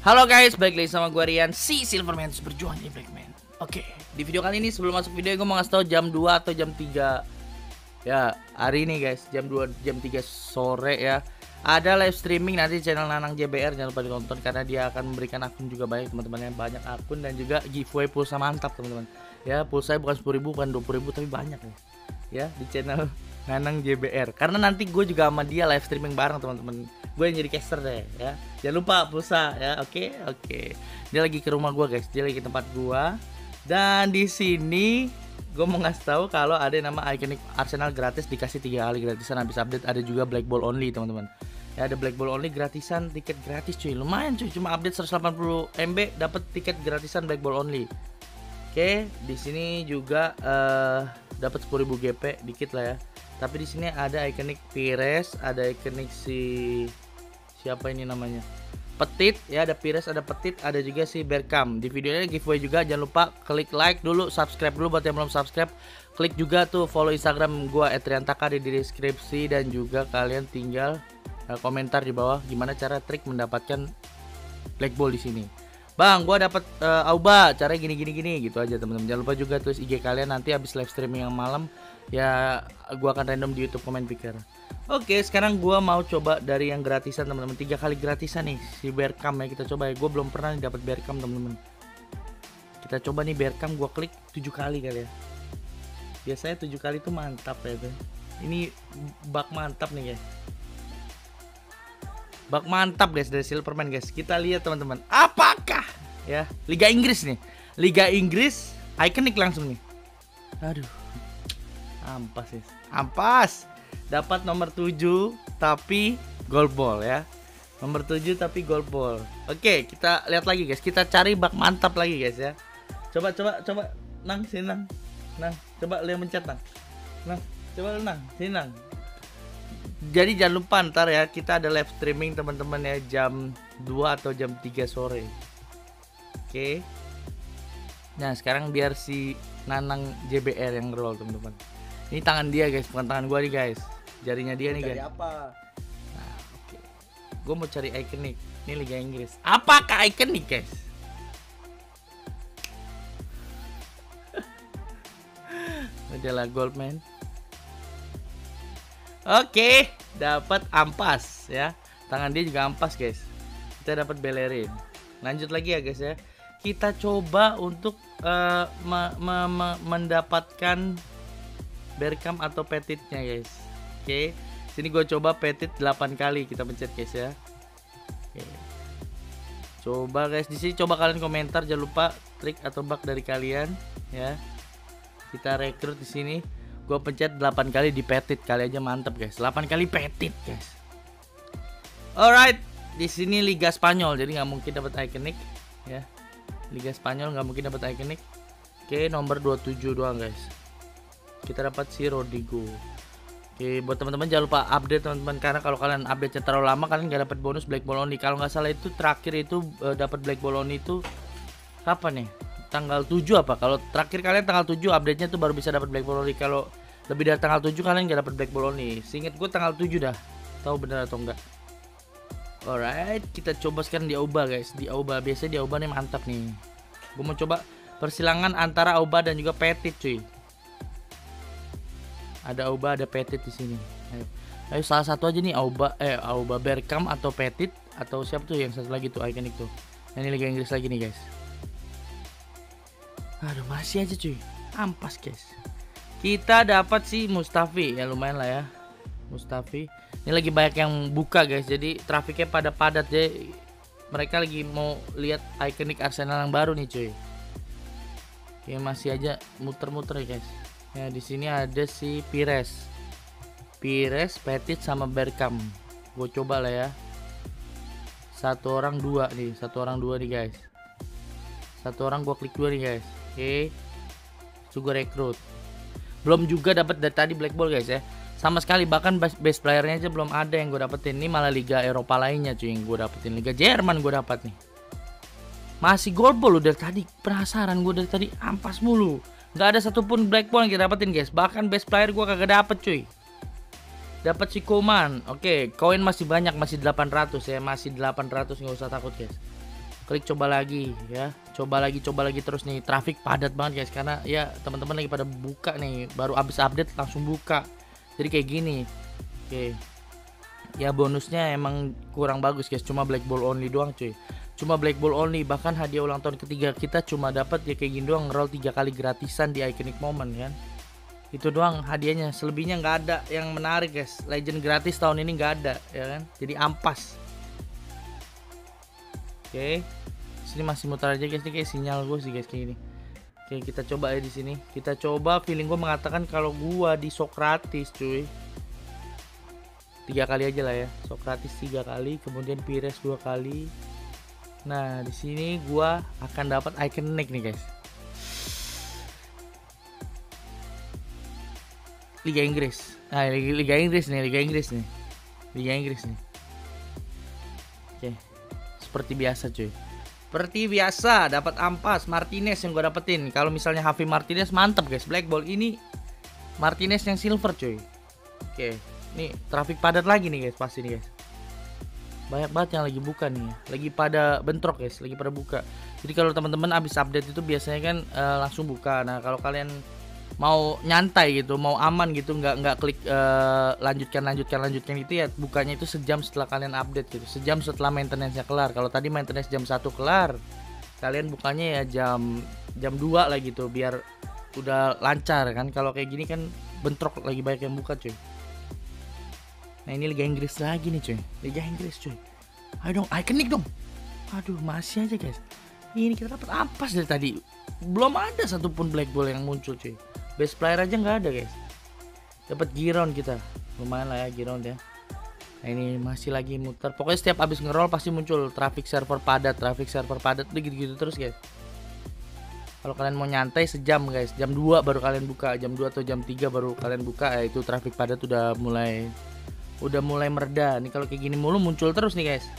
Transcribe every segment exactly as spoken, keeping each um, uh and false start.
Halo guys, balik lagi sama gue Rian, si Silverman berjuang di Blackman. Oke, di video kali ini sebelum masuk video gue mau ngasih tau jam dua atau jam tiga. Ya, hari ini guys, jam dua jam tiga sore ya. Ada live streaming nanti channel Nanang J B R, jangan lupa ditonton karena dia akan memberikan akun juga banyak teman-teman, yang banyak akun dan juga giveaway pulsa mantap teman-teman. Ya, pulsa bukan sepuluh ribu, bukan dua puluh ribu tapi banyak nih. Ya, di channel Nanang J B R. Karena nanti gue juga sama dia live streaming bareng teman-teman. Gue yang jadi caster deh ya. Jangan lupa pulsa ya. Oke, oke. Dia lagi ke rumah gue guys. Dia lagi ke tempat gue. Dan di sini gue mau ngasih tahu kalau ada yang nama Iconic Arsenal gratis, dikasih tiga kali gratisan habis update. Ada juga Black Ball only teman-teman. Ya, ada Black Ball only gratisan, tiket gratis cuy. Lumayan cuy, cuma update seratus delapan puluh M B dapat tiket gratisan Black Ball only. Oke, di sini juga uh, dapat sepuluh ribu G P dikit lah ya. Tapi di sini ada iconic Pires, ada iconic si siapa ini namanya? Petit ya, ada Pires, ada Petit, ada juga si Berkam. Di videonya giveaway juga, jangan lupa klik like dulu, subscribe dulu buat yang belum subscribe. Klik juga tuh follow Instagram gua et riantaka di deskripsi, dan juga kalian tinggal uh, komentar di bawah gimana cara trik mendapatkan Black Ball di sini. Bang, gua dapat uh, Auba, caranya gini gini gini gitu aja teman-teman. Jangan lupa juga tulis I G kalian nanti habis live streaming yang malam ya, gua akan random di YouTube comment picker. Oke, sekarang gua mau coba dari yang gratisan teman-teman. Tiga kali gratisan nih si Berkam ya, kita coba ya. Gua belum pernah dapat Berkam teman-teman. Kita coba nih Berkam, gua klik tujuh kali kali ya. Biasanya tujuh kali tuh mantap ya tuh. Ini bug mantap nih guys. Bak mantap guys dari Silverman guys. Kita lihat teman-teman, apakah ya Liga Inggris nih, Liga Inggris iconic langsung nih. Aduh, ampas guys, ampas. Dapat nomor tujuh tapi gold ball ya. Nomor tujuh tapi gold ball. Oke, kita lihat lagi guys. Kita cari bak mantap lagi guys ya. Coba coba coba Nang, sini Nang. Nang, coba lihat mencet Nang. Nang, coba Nang, sini Nang. Jadi jangan lupa ntar ya, kita ada live streaming teman-teman ya, jam dua atau jam tiga sore. Oke. Nah, sekarang biar si Nanang J B R yang roll teman-teman. Ini tangan dia guys, bukan tangan gua nih guys. Jarinya dia nih guys. Cari apa? Nah, oke. Gua mau cari iconic. Ini Liga Inggris. Apakah iconic guys? Adalah Goldman. Oke, dapat ampas ya. Tangan dia juga ampas guys. Kita dapat Bellerin. Lanjut lagi ya guys ya. Kita coba untuk uh, me me me mendapatkan Berkam atau Petitnya guys. Oke, sini gue coba Petit delapan kali, kita pencet guys ya. Oke. Coba guys, di sini coba kalian komentar, jangan lupa trik atau bug dari kalian ya. Kita rekrut di sini. Gue pencet delapan kali di Petit, kali aja mantep guys. delapan kali Petit guys. Alright, di sini Liga Spanyol, jadi nggak mungkin dapat iconic ya. Liga Spanyol nggak mungkin dapat iconic. Oke, nomor dua puluh tujuh doang guys. Kita dapat si Rodrigo. Oke, buat teman-teman jangan lupa update teman-teman, karena kalau kalian update terlalu lama kalian nggak dapat bonus Black Ball only. Kalau nggak salah itu terakhir itu uh, dapat Black Ball only itu kapan nih? Tanggal tujuh apa? Kalau terakhir kalian tanggal tujuh update-nya tuh baru bisa dapat Black Ball only. Kalau lebih dari tanggal tujuh kalian nggak dapat Black Ball only. Seinget gue tanggal tujuh dah. Tahu bener atau enggak? Alright, kita coba sekarang di Auba guys. Di Auba, biasanya di Auba nih mantap nih. Gue mau coba persilangan antara Auba dan juga Petit cuy. Ada Auba, ada Petit di sini. Ayo. Ayo salah satu aja nih, Auba eh Auba Berkam atau Petit atau siapa tuh yang satu lagi tuh iconic tuh. Nah, ini Liga Inggris lagi nih guys. Aduh, masih aja cuy, ampas guys. Kita dapat si Mustafi ya, lumayan lah ya Mustafi. Ini lagi banyak yang buka guys, jadi trafiknya pada padat, jadi mereka lagi mau lihat iconic Arsenal yang baru nih cuy. Oke, masih aja muter-muter ya guys. Ya, di sini ada si Pires, Pires, Petit sama Berkam. Gue coba lah ya. Satu orang dua nih, satu orang dua nih guys. Satu orang gue klik dua nih guys. Oke, juga rekrut. Belum juga dapat dari tadi Black Ball guys ya, sama sekali. Bahkan best playernya aja belum ada yang gue dapetin. Ini malah Liga Eropa lainnya cuy yang gue dapetin. Liga Jerman gue dapat nih. Masih gold ball udah tadi. Penasaran gue dari tadi, ampas mulu. Gak ada satupun Black Ball yang kita dapetin guys. Bahkan best player gue kagak dapet cuy. Dapat si Koman. Oke, koin masih banyak, masih delapan ratus ya, masih delapan ratus, nggak usah takut guys. Klik coba lagi ya, coba lagi coba lagi terus nih. Traffic padat banget guys, karena ya teman-teman lagi pada buka nih, baru abis update langsung buka, jadi kayak gini. Oke ya, bonusnya emang kurang bagus guys, cuma black ball only doang cuy, cuma black ball only. Bahkan hadiah ulang tahun ketiga kita cuma dapat ya kayak gini doang, ngeroll tiga kali gratisan di iconic moment kan, itu doang hadiahnya. Selebihnya nggak ada yang menarik guys. Legend gratis tahun ini nggak ada ya kan, jadi ampas. Oke, sini masih muter aja guys, ini kayak sinyal gue sih guys kayak gini. Oke, kita coba ya di sini. Kita coba, feeling gue mengatakan kalau gua di Socrates cuy, tiga kali aja lah ya. Socrates tiga kali, kemudian Pires dua kali. Nah di sini gua akan dapat iconic nih guys. Liga Inggris. Nah Liga, Liga Inggris nih, Liga Inggris nih, Liga Inggris nih. Oke. Seperti biasa cuy, seperti biasa dapat ampas Martinez yang gue dapetin. Kalau misalnya Javi Martinez mantap guys, black ball. Ini Martinez yang silver cuy. Oke, nih traffic padat lagi nih guys, pasti nih guys. Banyak banget yang lagi buka nih, lagi pada bentrok guys, lagi pada buka. Jadi kalau teman-teman abis update itu biasanya kan uh, langsung buka. Nah kalau kalian mau nyantai gitu, mau aman gitu, nggak nggak klik uh, lanjutkan lanjutkan lanjutkan itu ya, bukanya itu sejam setelah kalian update gitu, sejam setelah maintenance-nya kelar. Kalau tadi maintenance jam satu kelar, kalian bukanya ya jam jam dua lah gitu, biar udah lancar kan. Kalau kayak gini kan bentrok, lagi banyak yang buka cuy. Nah ini Liga Inggris lagi nih cuy, Liga Inggris cuy. Ayo dong, iconic dong. Aduh masih aja guys. Ini kita dapat ampas dari tadi, belum ada satupun black ball yang muncul cuy. Best player aja nggak ada guys. Dapat Giroud kita, lumayan lah ya Giroud ya. Nah ini masih lagi muter. Pokoknya setiap abis ngeroll pasti muncul traffic server padat, traffic server padat, udah gitu-gitu terus guys. Kalau kalian mau nyantai sejam guys, jam dua baru kalian buka, jam dua atau jam tiga baru kalian buka, ya itu traffic padat udah mulai udah mulai mereda. Nih kalau kayak gini mulu muncul terus nih guys.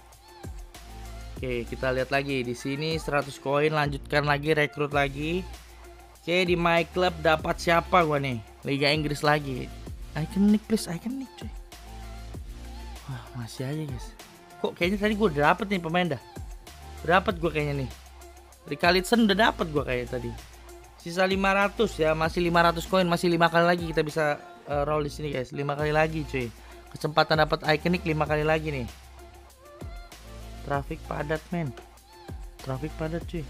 Oke, kita lihat lagi di sini seratus koin, lanjutkan lagi, rekrut lagi. Oke, di My Club dapat siapa gua nih? Liga Inggris lagi. Iconic please, iconic cuy. Wah, masih aja guys. Kok kayaknya tadi gua udah dapet nih pemain dah. Dapat gua kayaknya nih. Richarlison udah dapat gua kayaknya tadi. Sisa lima ratus ya, masih lima ratus koin, masih lima kali lagi kita bisa uh, roll di sini guys. lima kali lagi cuy. Kesempatan dapat iconic lima kali lagi nih. Traffic padat men, traffic padat cuy.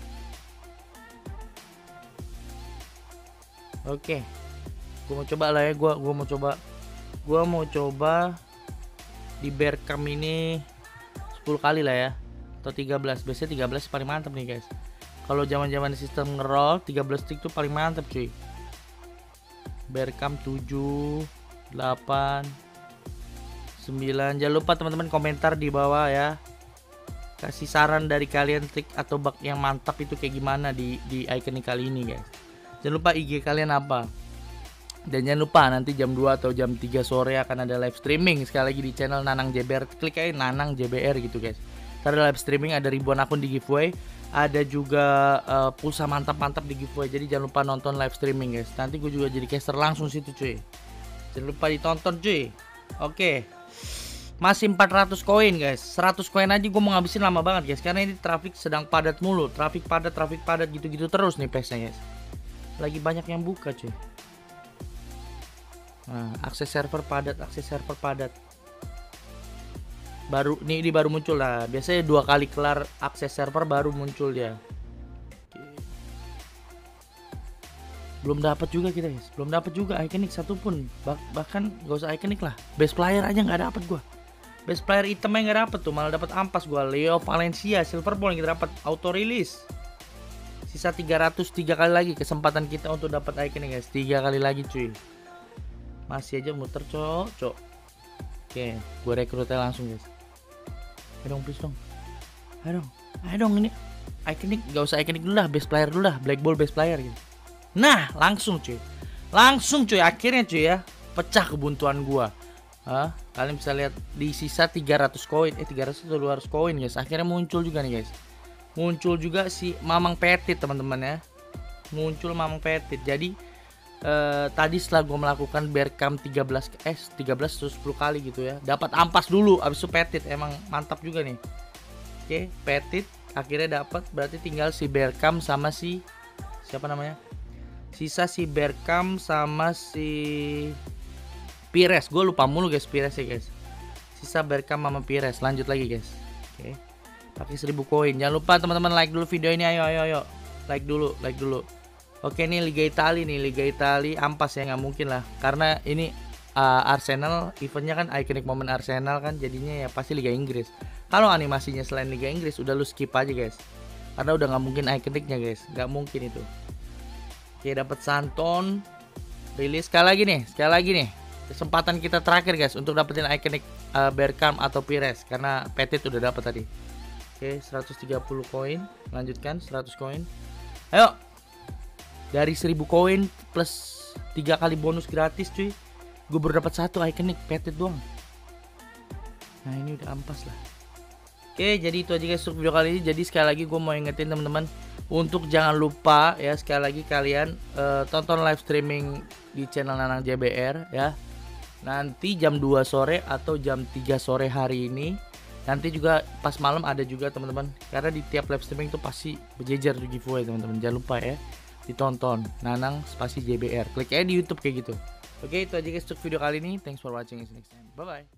Oke, gue mau coba lah ya, gue gua mau coba, gue mau coba di Bergkamp ini sepuluh kali lah ya, atau tiga belas. Biasanya tiga belas paling mantap nih guys. Kalau zaman-zaman sistem ngeroll tiga belas stick tuh paling mantap cuy. Bergkamp tujuh, delapan, sembilan. Jangan lupa teman-teman komentar di bawah ya, kasih saran dari kalian trik atau bug yang mantap itu kayak gimana di di iconic kali ini guys. Jangan lupa I G kalian apa. Dan jangan lupa nanti jam dua atau jam tiga sore akan ada live streaming sekali lagi di channel Nanang J B R. Klik aja Nanang J B R gitu guys. Ntar ada live streaming, ada ribuan akun di giveaway, ada juga uh, pulsa mantap-mantap di giveaway. Jadi jangan lupa nonton live streaming guys. Nanti gue juga jadi caster langsung situ cuy. Jangan lupa ditonton cuy. Oke. Masih empat ratus koin guys. seratus koin aja gue mau ngabisin lama banget guys, karena ini traffic sedang padat mulu. Traffic padat, traffic padat gitu-gitu terus nih pace-nya guys. Lagi banyak yang buka cuy. Nah, akses server padat, akses server padat. Baru nih ini baru muncul lah. Biasanya dua kali kelar akses server baru muncul dia. Belum dapat juga kita guys. Belum dapat juga iconic satupun. Bah bahkan gak usah iconic lah. Best player aja nggak dapat gua. Best player itemnya nggak dapet tuh, malah dapat ampas gua. Leo Valencia silver ball yang kita dapat auto release. Sisa tiga ratus tiga kali lagi kesempatan kita untuk dapat icon guys. Tiga kali lagi cuy. Masih aja muter cok, cok. Oke, gue rekrutnya langsung guys. Ayo dong please dong. Ayo dong. Ayo dong ini iconic, gak usah iconic dulu lah, best player dulu lah, black ball best player gitu. Nah, langsung cuy. Langsung cuy, akhirnya cuy ya. Pecah kebuntuan gua. Hah? Kalian bisa lihat di sisa tiga ratus koin, eh tiga ratus atau dua ratus koin guys. Akhirnya muncul juga nih guys. Muncul juga si Mamang Petit teman-teman ya. Muncul Mamang Petit. Jadi eh, tadi setelah gue melakukan Bergkamp tiga belas eh tiga belas terus sepuluh kali gitu ya, dapat ampas dulu abis itu Petit. Emang mantap juga nih. Oke, Petit akhirnya dapat. Berarti tinggal si Bergkamp sama si siapa namanya? Sisa si Bergkamp sama si Pires. Gue lupa mulu guys Pires ya guys. Sisa Bergkamp sama Pires. Lanjut lagi guys. Oke. Pakai seribu koin. Jangan lupa teman-teman like dulu video ini. Ayo ayo ayo. Like dulu, like dulu. Oke nih Liga Italia nih, Liga Italia ampas ya, nggak mungkin lah. Karena ini uh, Arsenal, eventnya kan iconic moment Arsenal kan, jadinya ya pasti Liga Inggris. Kalau animasinya selain Liga Inggris udah lu skip aja guys. Karena udah nggak mungkin iconicnya guys, nggak mungkin itu. Oke dapat Santon. Rilis sekali lagi nih, sekali lagi nih. Kesempatan kita terakhir guys untuk dapetin iconic uh, Bergkamp atau Pires karena Petit udah dapat tadi. Oke, seratus tiga puluh koin. Lanjutkan seratus koin. Ayo. Dari seribu koin plus tiga kali bonus gratis cuy. Gue baru dapat satu iconic Petit doang. Nah, ini udah ampas lah. Oke, jadi itu aja guys untuk video kali ini. Jadi sekali lagi gue mau ingetin teman-teman untuk jangan lupa ya, sekali lagi kalian uh, tonton live streaming di channel Nanang J B R ya. Nanti jam dua sore atau jam tiga sore hari ini. Nanti juga pas malam ada juga teman-teman. Karena di tiap live streaming itu pasti berjejer tuh giveaway teman-teman. Jangan lupa ya ditonton Nanang spasi J B R. Klik aja di YouTube kayak gitu. Oke, itu aja guys untuk video kali ini. Thanks for watching. See you next time. Bye bye.